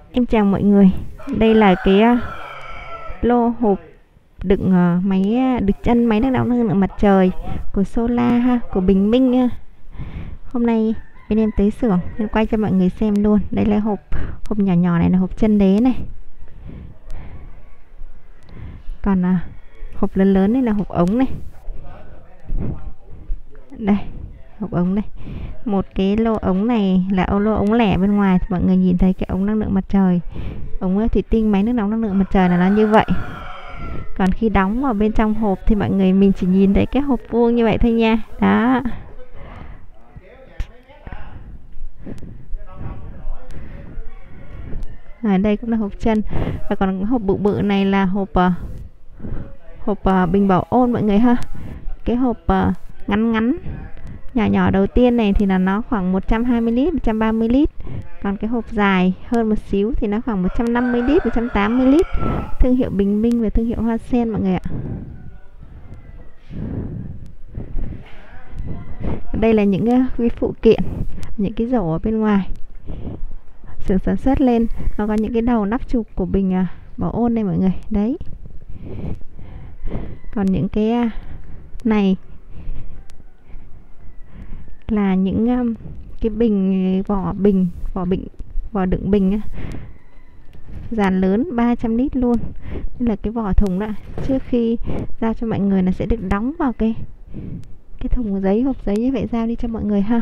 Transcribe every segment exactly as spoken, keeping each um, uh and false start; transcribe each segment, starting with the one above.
Em chào mọi người. Đây là cái uh, lô hộp đựng uh, máy uh, đựng chân máy đánh đóng năng lượng mặt trời của Solar ha, của Bình Minh. uh. Hôm nay bên em tới xưởng nên quay cho mọi người xem luôn. Đây là hộp hộp nhỏ nhỏ này là hộp chân đế này. Còn uh, hộp lớn lớn này là hộp ống này. Đây, hộp ống này. Một cái lô ống này là ô lô ống lẻ bên ngoài thì mọi người nhìn thấy cái ống năng lượng mặt trời. Ống thủy tinh máy nước nóng năng lượng mặt trời là nó như vậy. Còn khi đóng vào bên trong hộp thì mọi người mình chỉ nhìn thấy cái hộp vuông như vậy thôi nha. Đó. Ở đây cũng là hộp chân. Và còn hộp bự bự này là hộp uh, hộp uh, bình bảo ôn mọi người ha. Cái hộp uh, ngắn ngắn nhỏ nhỏ đầu tiên này thì là nó khoảng một trăm hai mươi lít, một trăm ba mươi lít. Còn cái hộp dài hơn một xíu thì nó khoảng một trăm năm mươi lít, một trăm tám mươi lít. Thương hiệu Bình Minh và thương hiệu Hoa Sen mọi người ạ. Đây là những cái phụ kiện, những cái rổ ở bên ngoài. Xưởng sản xuất lên nó có những cái đầu nắp chụp của bình bảo ôn này mọi người. Đấy. Còn những cái này là những cái bình vỏ bình vỏ bình vỏ đựng bình dàn lớn ba trăm lít luôn. Đây là cái vỏ thùng đó. Trước khi giao cho mọi người là sẽ được đóng vào cái cái thùng giấy, hộp giấy như vậy, giao đi cho mọi người ha.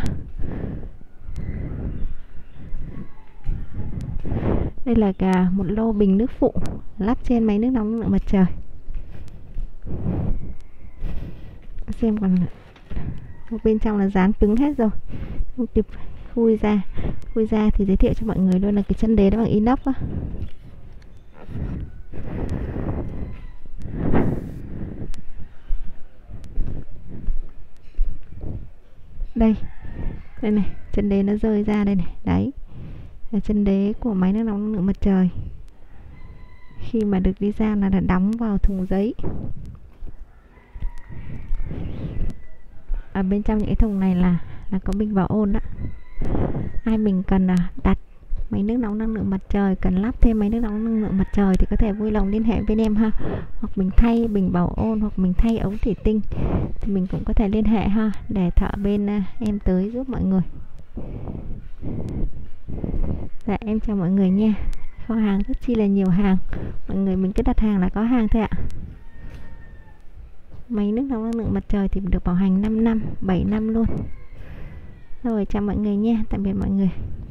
Đây là cả một lô bình nước phụ lắp trên máy nước nóng năng lượng mặt trời. Xem còn bên trong là dán cứng hết rồi, không kịp khui ra. Khui ra thì giới thiệu cho mọi người luôn là cái chân đế đó bằng inox á. Đây, đây này, chân đế nó rơi ra đây này, đấy là chân đế của máy nước nóng năng lượng mặt trời. Khi mà được đi ra là đã đóng vào thùng giấy. Ở bên trong những cái thùng này là là có bình bảo ôn đó. Ai mình cần là đặt máy nước nóng năng lượng mặt trời, cần lắp thêm máy nước nóng năng lượng mặt trời thì có thể vui lòng liên hệ với em ha. Hoặc mình thay bình bảo ôn, hoặc mình thay ống thủy tinh thì mình cũng có thể liên hệ ha, để thợ bên em tới giúp mọi người. Dạ em chào mọi người nha. Kho hàng rất chi là nhiều hàng. Mọi người mình cứ đặt hàng là có hàng thôi ạ. Máy nước nóng năng lượng mặt trời thì được bảo hành năm năm, bảy năm luôn. Rồi chào mọi người nha, tạm biệt mọi người.